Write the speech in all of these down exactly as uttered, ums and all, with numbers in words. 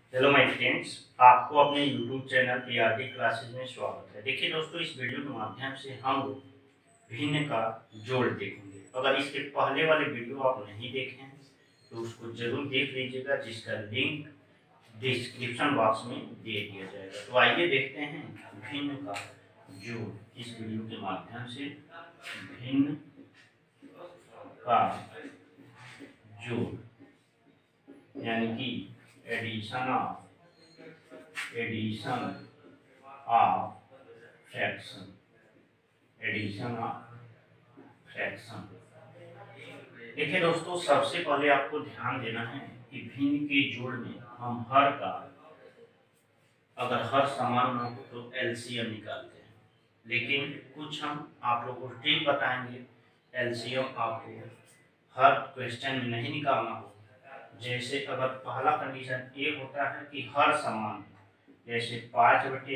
Hello my friends, आपको अपने YouTube channel PRT classes में स्वागत है। देखिए दोस्तों, इस वीडियो के माध्यम से हम लोग भिन्न का जोड़ देखेंगे। अगर इसके पहले वाले वीडियो आप नहीं देखे हैं तो उसको जरूर देख लीजिएगा, जिसका लिंक डिस्क्रिप्शन बॉक्स में दे दिया जाएगा। तो आइए देखते हैं भिन्न का जोड़। इस वीडियो के माध्यम से भिन्न का जोड़ यानी कि addition of addition of fraction addition of fraction. देखिए दोस्तों, सबसे पहले आपको ध्यान देना है कि भिन्न के जोड़ में हम हर का अगर हर समान न हो तो एलसीएम निकालते हैं, लेकिन कुछ हम आप लोगों को ट्रिक बताएंगे। एलसीएम आपको हर क्वेश्चन में नहीं निकालना हो। जैसे अगर पहला कंडीशन ये होता है कि हर समान, जैसे पाँच बटे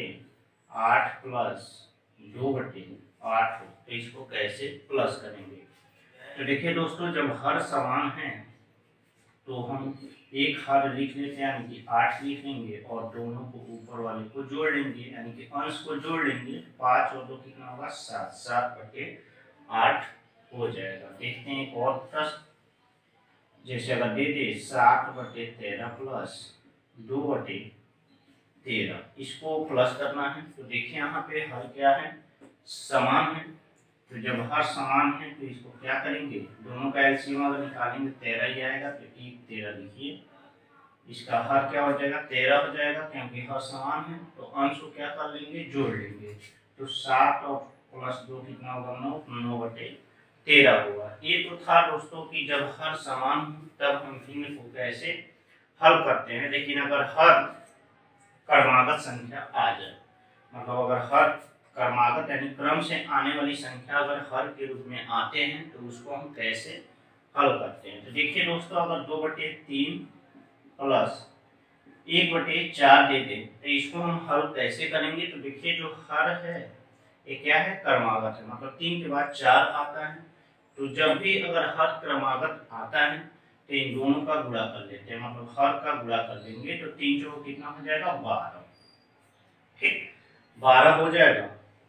आठ प्लस दो बटे आठ हो, तो इसको कैसे प्लस करेंगे। तो देखिए दोस्तों, जब हर समान है तो हम एक हर लिख लेते हैं, यानी कि आठ लिख लेंगे और दोनों को ऊपर वाले को जोड़ लेंगे, यानी कि अंश को जोड़ लेंगे। पाँच और दो कितना होगा, सात। सात बटे आठ हो जाएगा। देखते हैं एक और प्रश्न, जैसे अगर दे दे सात बटे तेरह प्लस दो बटे तेरह, इसको प्लस करना है। तो देखिए यहाँ पे हर क्या है, समान है। तो जब हर समान है तो इसको क्या करेंगे, दोनों का एलसीएम अगर निकालेंगे तेरह ही आएगा। तो एक तेरह लिखिए, इसका हर क्या हो जाएगा, तेरह हो जाएगा, क्योंकि हर समान है। तो अंश को क्या कर लेंगे, जोड़ लेंगे। तो सात और प्लस दो कितना होगा, नौ। नौ बटे तेरह होगा। ये तो था दोस्तों कि जब हर समान तब हम भिन्न को कैसे हल करते हैं। लेकिन अगर हर क्रमागत संख्या आ जाए, मतलब अगर हर क्रमागत यानी क्रम से आने वाली संख्या अगर हर के रूप में आते हैं तो उसको हम कैसे हल करते हैं। तो देखिए दोस्तों, अगर दो बटे तीन प्लस एक बटे चार दे दे तो इसको हम हल कैसे करेंगे। तो देखिए जो हर है ये क्या है, क्रमागत है, मतलब तीन के बाद चार आता है। तो जब भी अगर हर क्रमागत आता है तो इन दोनों का गुणा कर लेते हैं, मतलब हर का गुणा कर लेंगे। तो तीन चौक कितना हो जाएगा, बारह। ठीक, बारह हो जाएगा।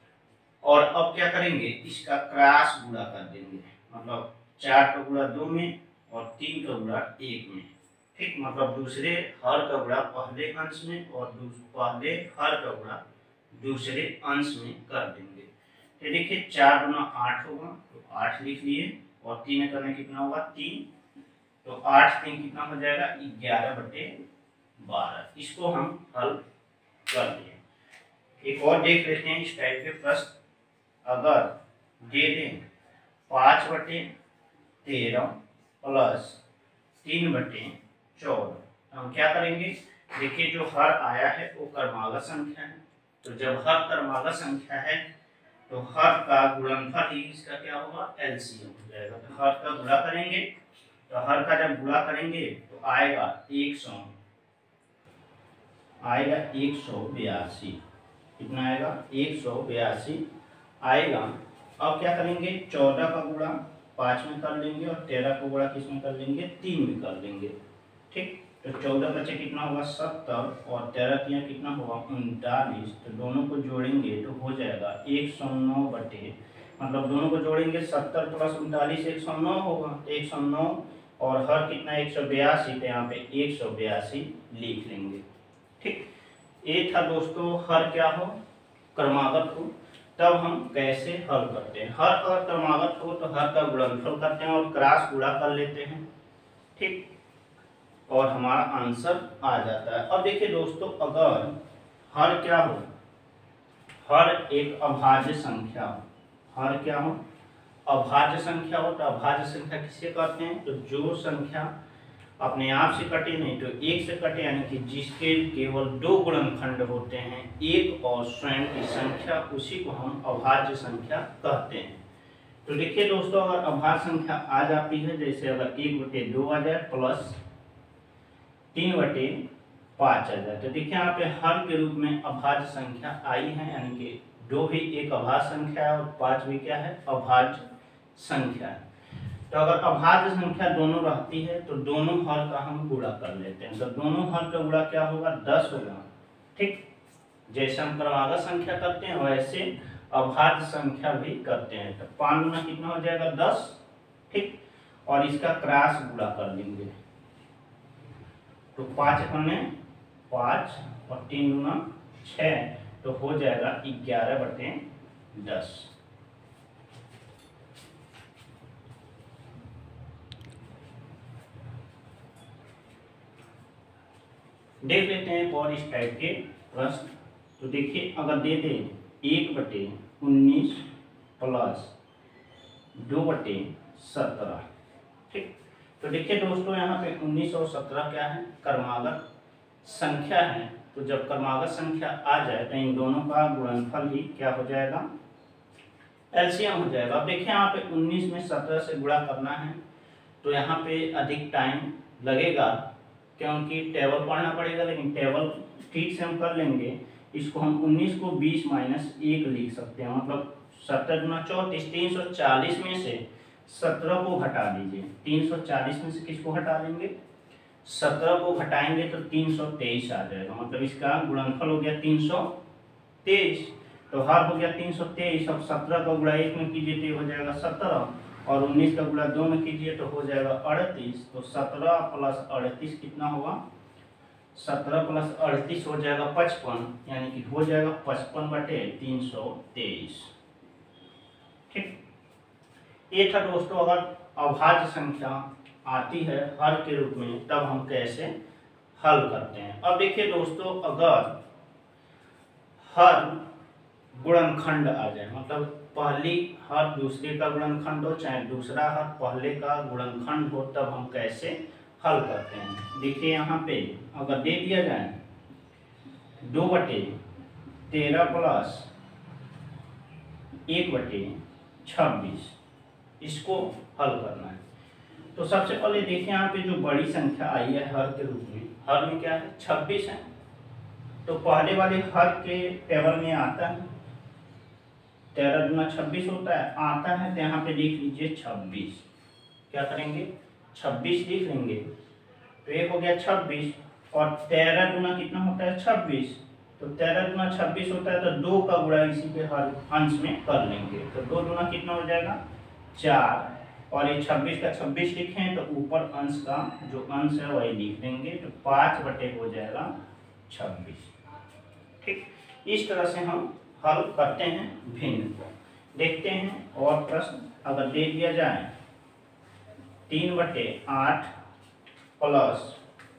और अब क्या करेंगे, इसका क्रॉस गुणा कर देंगे, मतलब चार का गुणा दो में और तीन का गुणा एक में। ठीक, मतलब दूसरे हर का गुणा पहले अंश में और पहले हर का गुणा दूसरे अंश में कर देंगे। तो देखिए चार गुना आठ होगा, तो आठ लिख लिए, और तीन करने कितना होगा, तीन। तो आठ तीन कितना हो जाएगा, ग्यारह बटे बारह। इसको हम हल कर दिए। एक और देख लेते हैं इस टाइप के प्रश्न। अगर दे दें पाँच बटे तेरह प्लस तीन बटे चौदह, हम क्या करेंगे। देखिए जो हर आया है वो क्रमागत संख्या है। तो जब हर क्रमागत संख्या है तो हर का गुणनफल ही इसका क्या होगा, एलसीएम हो जाएगा। तो हर का गुणा करेंगे, तो हर का जब गुणा करेंगे तो आएगा एक सौ आएगा एक सौ बयासी। कितना आएगा, एक सौ बयासी आएगा। अब क्या करेंगे, चौदह का गुणा पाँच में कर लेंगे और तेरह का गुणा किस में कर लेंगे, तीन में कर लेंगे। ठीक, तो चौदह बचे कितना होगा, सत्तर, और तेरह किया कितना होगा, उनतालीस। तो दोनों को जोड़ेंगे तो हो जाएगा एक सौ नौ बटे, मतलब दोनों को जोड़ेंगे सत्तर प्लस उनतालीस एक सौ नौ होगा। एक सौ नौ और हर कितना, एक सौ बयासी। तो यहाँ पे एक सौ बयासी लिख लेंगे। ठीक, ये था दोस्तों हर क्या हो, क्रमागत हो। तब हम कैसे हल करते हैं, हर अगर क्रमागत हो तो हर का गुणनफल करते हैं और क्रॉस गुणा कर लेते हैं। ठीक, और हमारा आंसर आ जाता है। अब देखिए दोस्तों, अगर हर क्या हो, हर एक अभाज्य संख्या हो, हर क्या हो, अभाज्य संख्या हो। तो अभाज्य संख्या किसे कहते हैं, तो जो संख्या अपने आप से कटे नहीं तो एक से कटे, यानी कि जिसके केवल दो गुणनखंड होते हैं, एक और स्वयं की संख्या, उसी को हम अभाज्य संख्या कहते हैं। तो देखिए दोस्तों, अगर अभाज्य संख्या आ जाती है, जैसे अगर एक बटे दो आ जाए प्लस तीन बटे पाँच आ जाए, तो देखिए यहाँ पे हर के रूप में अभाज्य संख्या आई है, यानी कि दो भी एक अभाज्य संख्या है और पाँच भी क्या है, अभाज्य संख्या है। तो अगर अभाज्य संख्या दोनों रहती है तो दोनों हर का हम गुणा कर लेते हैं। तो दोनों हर का गुणा क्या होगा, दस होगा। ठीक, जैसे हम क्रमागत संख्या करते हैं वैसे अभाज्य संख्या भी करते हैं। तो पाँच गुना कितना हो जाएगा, दस। ठीक, और इसका क्रॉस गुणा कर लेंगे तो पाँच पन्ने पाँच और तीन गुना छः, तो हो जाएगा ग्यारह बटे दस। देख लेते हैं और इस टाइप के प्रश्न। तो देखिए, अगर दे दे एक बटे उन्नीस प्लस दो बटे सत्रह। ठीक, तो देखिए दोस्तों, यहाँ पे उन्नीस और सत्रह क्या है, क्रमागत संख्या है। तो जब क्रमागत संख्या आ जाए तो इन दोनों का गुणनफल ही क्या हो जाएगा, एलसीएम हो जाएगा। अब देखिए यहाँ पे उन्नीस में सत्रह से गुणा करना है तो यहाँ पे अधिक टाइम लगेगा क्योंकि टेबल पढ़ना पड़ेगा, लेकिन टेबल ठीक से हम कर लेंगे। इसको हम उन्नीस को बीस माइनस एक लिख सकते हैं, मतलब सत्तर गुना चौंतीस। तीन सौ चालीस में से सत्रह को घटा दीजिए। तीन सौ चालीस में से किसको हटा देंगे, सत्रह को घटाएंगे तो तीन सौ तेईस आ जाएगा। मतलब इसका गुणनफल हो गया तीन सौ तेईस। तो हर हो गया तीन सौ तेईस। अब सत्रह का गुणा एक में कीजिए तो हो जाएगा सत्रह, और उन्नीस का गुणा दो में कीजिए तो हो जाएगा अड़तीस। तो सत्रह प्लस अड़तीस कितना होगा, सत्रह प्लस अड़तीस हो जाएगा पचपन, यानी कि हो जाएगा पचपन बटे तीन सौ तेईस। ठीक, ये था दोस्तों, अगर अभाज्य संख्या आती है हर के रूप में तब हम कैसे हल करते हैं। अब देखिए दोस्तों, अगर हर गुणनखंड आ जाए, मतलब पहली हर दूसरे का गुणनखंड हो चाहे दूसरा हर पहले का गुणनखंड हो, तब हम कैसे हल करते हैं। देखिए यहाँ पे अगर दे दिया जाए दो बटे तेरह प्लस एक बटे छब्बीस, इसको हल करना है। तो सबसे पहले देखिए यहाँ पे जो बड़ी संख्या आई है हर के रूप में, हर में क्या है, छब्बीस है। तो पहले वाले हर के टेबल में आता है तेरह गुना छब्बीस होता है, आता है तो यहाँ पे लिख लीजिए छब्बीस। क्या करेंगे, छब्बीस लिख लेंगे। तो एक हो गया छब्बीस, और तेरह गुना कितना होता है, छब्बीस। तो तेरह गुना छब्बीस होता है तो दो का गुणा इसी पे हर अंश में कर लेंगे। तो दो गुना कितना हो जाएगा, चार। और ये छब्बीस का छब्बीस लिखें तो ऊपर अंश का जो अंश है वही लिख देंगे। तो पाँच बटे हो जाएगा छब्बीस। ठीक, इस तरह से हम हल करते हैं भिन्न को। देखते हैं और प्रश्न अगर दे दिया जाए तीन बटे आठ प्लस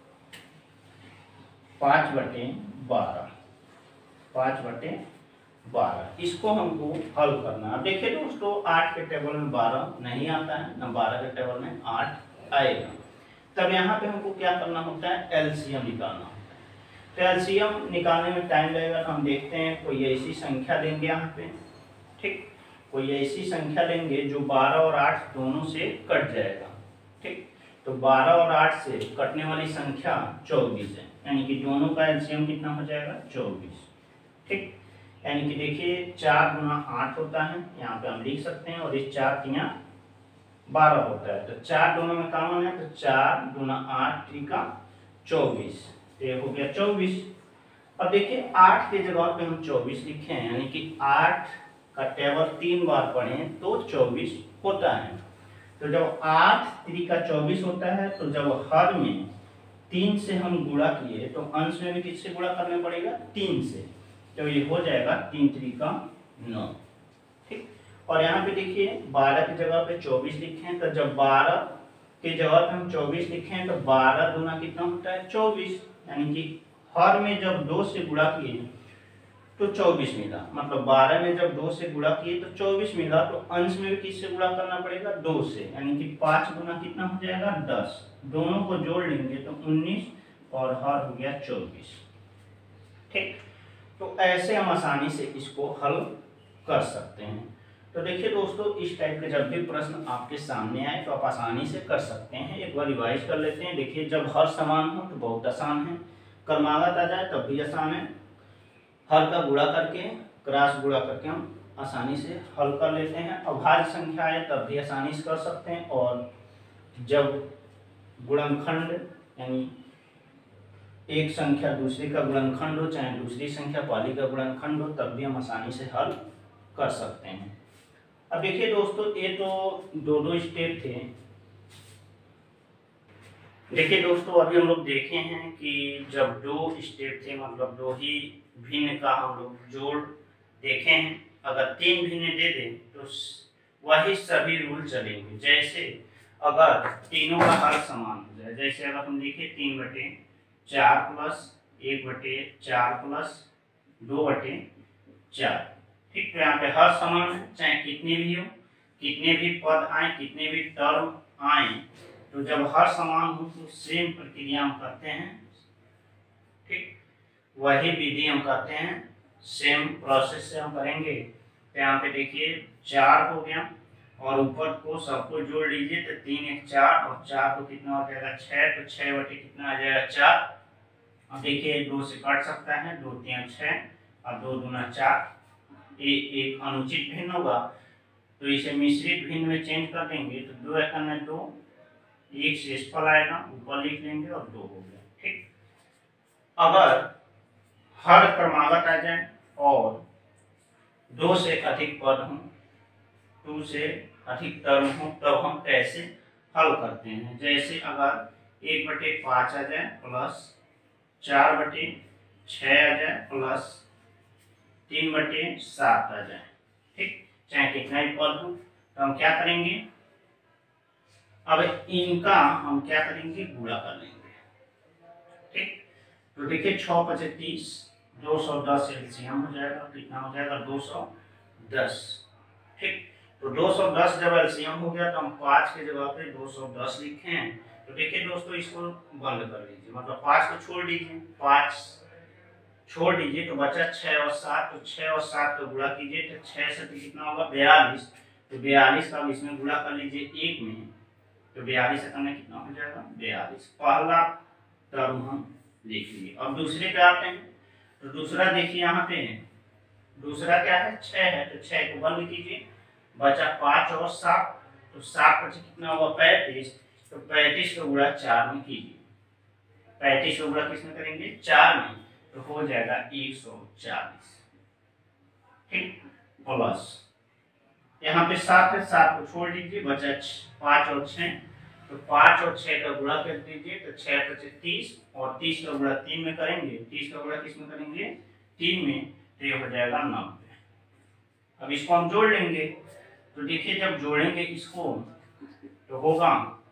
पाँच बटे बारह, पाँच बटे बारह, इसको हमको हल करना है। अब देखिए दोस्तों, आठ के टेबल में बारह नहीं आता है, ना बारह के टेबल में आठ आएगा। तब यहाँ पे हमको क्या करना होता है, एलसीएम निकालना होता है। तो एलसीएम निकालने में टाइम लगेगा। तो हम देखते हैं कोई ऐसी संख्या लेंगे यहाँ पे। ठीक, कोई ऐसी संख्या लेंगे जो बारह और आठ दोनों से कट जाएगा। ठीक, तो बारह और आठ से कटने वाली संख्या चौबीस है, यानी कि दोनों का एलसीएम कितना हो जाएगा, चौबीस। ठीक, यानी कि देखिए चार गुना आठ होता है, यहाँ पे हम लिख सकते हैं, और इस चार तिया बारह होता है। तो चार दोनों में कॉमन है, तो चार गुना आठ त्रिका चौबीस, तो ये हो गया चौबीस। अब देखिए आठ के जगह पे हम चौबीस लिखे हैं, यानी कि आठ का टेबल तीन बार पढ़ें तो चौबीस होता है। तो जब आठ त्रिका चौबीस होता है, तो जब हर में तीन से हम गुणा किए तो अंश में भी किससे गुणा करना पड़ेगा, तीन से। तो ये हो जाएगा तीन त्रिका नौ। ठीक, और यहाँ पे देखिए बारह की जगह पे चौबीस लिखे हैं, तो जब बारह के जगह पे हम चौबीस लिखे हैं तो बारह दूना कितना होता है, चौबीस। यानी कि हर में जब दो से गुणा किए तो चौबीस मिला, मतलब बारह में जब दो से गुणा किए तो चौबीस मिला। तो अंश में भी किससे गुणा करना पड़ेगा, दो से, यानी कि पाँच गुना कितना हो जाएगा, दस। दोनों को जोड़ लेंगे तो उन्नीस, और हर हो गया चौबीस। ठीक, तो ऐसे हम आसानी से इसको हल कर सकते हैं। तो देखिए दोस्तों, इस टाइप के जब भी प्रश्न आपके सामने आए तो आप आसानी से कर सकते हैं। एक बार रिवाइज कर लेते हैं। देखिए, जब हर समान हो तो बहुत आसान है, क्रमागत आ जाए तब भी आसान है। हर का गुणा करके क्रॉस गुणा करके हम आसानी से हल कर लेते हैं। अभाज्य संख्या है तब भी आसानी से कर सकते हैं, और जब गुणनखंड यानी एक संख्या दूसरी का गुणनखंड हो, चाहे दूसरी संख्या पहली का गुणनखंड हो, तब भी हम आसानी से हल कर सकते हैं। अब देखिए दोस्तों, ये तो दो दो स्टेप थे। देखिए दोस्तों, अभी हम लोग देखे हैं कि जब दो स्टेप थे, मतलब दो ही भिन्न का हम लोग जोड़ देखे हैं। अगर तीन भिन्न दे दें तो वही सभी रूल चलेंगे। जैसे अगर तीनों का हर समान हो जाए, जैसे अगर हम देखें तीन बटे चार प्लस एक बटे चार प्लस दो बटे चार, ठीक। तो यहाँ पे हर समान है, चाहे कितने भी हो, कितने भी पद आए, कितने भी टर्म आए, तो जब हर समान हो तो सेम प्रक्रिया हम करते हैं, ठीक। वही विधि हम करते हैं, सेम प्रोसेस से हम करेंगे। तो यहाँ पे देखिए चार हो गया, और ऊपर को सबको जोड़ लीजिए तो तीन एक चार, और चार तो कितना हो जाएगा छः, तो छः बटे कितना आ जाएगा चार। अब देखिए दो से कट सकता है, दो तीन छः और दो दूना चार। ये एक अनुचित भिन्न होगा, तो इसे मिश्रित भिन्न में चेंज कर देंगे, तो दो एक में दो, एक शेषफल आएगा, ऊपर लिख लेंगे और दो हो गया, ठीक। अगर हर क्रमागत आ जाए और दो से अधिक पद हों, दो से अधिक टर्म हो, तब हम कैसे हल करते हैं। जैसे अगर एक बटे पाँच आ जाए प्लस चार बटे छः आ जाए प्लस तीन बटे सात आ जाए, ठीक। चाहे कितना ही पद हो, तो हम क्या करेंगे, अब इनका हम क्या करेंगे, गुणा कर लेंगे, ठीक। तो देखिए छः पचे तीस, दो सौ दस एलसीएम हो जाएगा, कितना हो जाएगा दो सौ दस, ठीक। तो दो सौ दस जब एलसीएम हो गया तो हम पाँच के जगह पे दो सौ दस लिखें। तो देखिए दोस्तों, इसको बंद कर लीजिए, मतलब पाँच को छोड़ दीजिए, पाँच छोड़ दीजिए तो बचा छः और सात, तो छः और सात को गुणा कीजिए तो छः से तो कितना होगा बयालीस, तो बयालीस का इसमें गुणा कर लीजिए एक में, तो बयालीस से करना कितना हो जाएगा बयालीस। पहला टर्म हम लिख लिए। अब दूसरे पे आते हैं, तो दूसरा देखिए यहाँ पे दूसरा क्या है, छः है, तो छः को बंद कीजिए, बचा पाँच और सात, तो सात बचे कितना होगा पैंतीस, तो पैंतीस को गुणा चार में कीजिए, पैंतीस को गुणा किसमें करेंगे चार में, तो हो जाएगा एक सौ चालीस, ठीक। प्लस यहाँ पे सात है, सात को छोड़ दीजिए, बचा पाँच और छः, तो पाँच और छः का गुणा कर दीजिए, तो छः पचे तीस, और तीस का गुणा तीन में करेंगे, तीस का गुणा किस में करेंगे तीन में, तो ये हो जाएगा नब्बे। अब इसको हम जोड़ लेंगे, तो देखिए जब जोड़ेंगे इसको तो होगा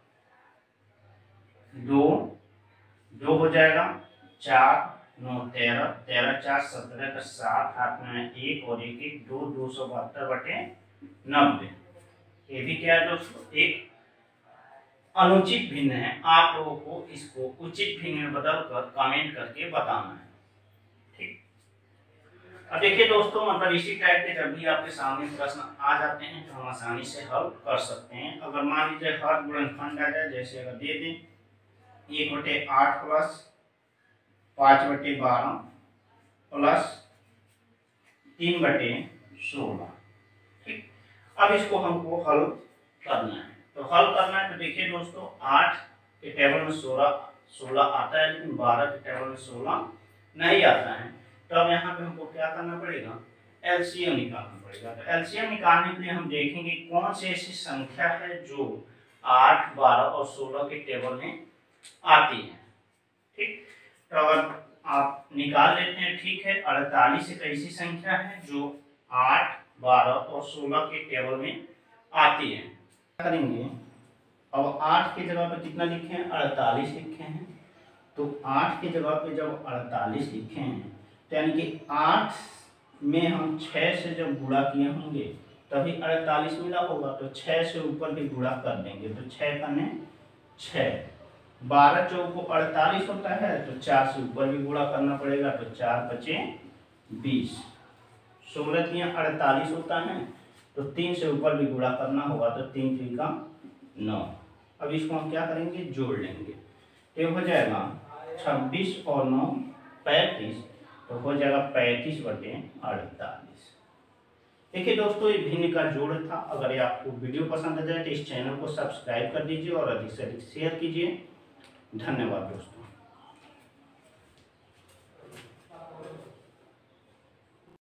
दो, दो हो जाएगा चार नौ तेरह, तेरह चार सत्रह का सात, हाथ में एक और एक एक दो, दो सौ बहत्तर बटे नब्बे। ये भी क्या है दोस्तों, एक अनुचित भिन्न है। आप लोगों को इसको उचित भिन्न में बदल कर कमेंट करके बताना है, ठीक। अब देखिए दोस्तों, मतलब इसी टाइप के जब भी आपके सामने प्रश्न आ जाते हैं तो हम आसानी से हल कर सकते हैं। अगर मान लीजिए हर गुणनखंड आ जाए, जैसे अगर दे दें एक बटे आठ प्लस पाँच बटे बारह प्लस तीन बटे सोलह, ठीक। अब इसको हमको हल करना है, तो हल करना है तो देखिए दोस्तों, आठ के टेबल में सोलह सोलह आता है, लेकिन बारह के टेबल में सोलह नहीं आता है। तो अब यहाँ पे हमको क्या करना पड़ेगा, एलसीएम निकालना पड़ेगा। तो एलसीएम निकालने के लिए हम देखेंगे कौन सी ऐसी संख्या है जो आठ बारह और सोलह के टेबल में आती है, ठीक। तो अगर आप निकाल लेते हैं, ठीक है। अड़तालीस एक ऐसी संख्या है जो आठ बारह और सोलह के टेबल में आती है। क्या करेंगे, अब आठ की जगह पे कितना लिखे हैं, अड़तालीस लिखे हैं, तो आठ की जगह पे जब अड़तालीस लिखे हैं तो यानी कि आठ में हम छः से जब गुणा किए होंगे तभी अड़तालीस मिला होगा, तो छः से ऊपर भी गुणा कर देंगे, तो छः करने छः, बारह चौको अड़तालीस होता है, तो चार से ऊपर भी गुणा करना पड़ेगा, तो चार पचे बीस, सोलह तीन अड़तालीस होता है, तो तीन से ऊपर भी गुणा करना होगा, तो तीन तीन का नौ। अब इसको हम क्या करेंगे, जोड़ लेंगे, तो हो जाएगा छब्बीस और नौ पैंतीस, तो हो जाएगा पैंतीस बटे अड़तालीस, देखिए दोस्तों, ये भिन्न का जोड़ था। अगर ये आपको वीडियो पसंद आ जाए तो इस चैनल को सब्सक्राइब कर दीजिए और अधिक से अधिक शेयर कीजिए। धन्यवाद दोस्तों।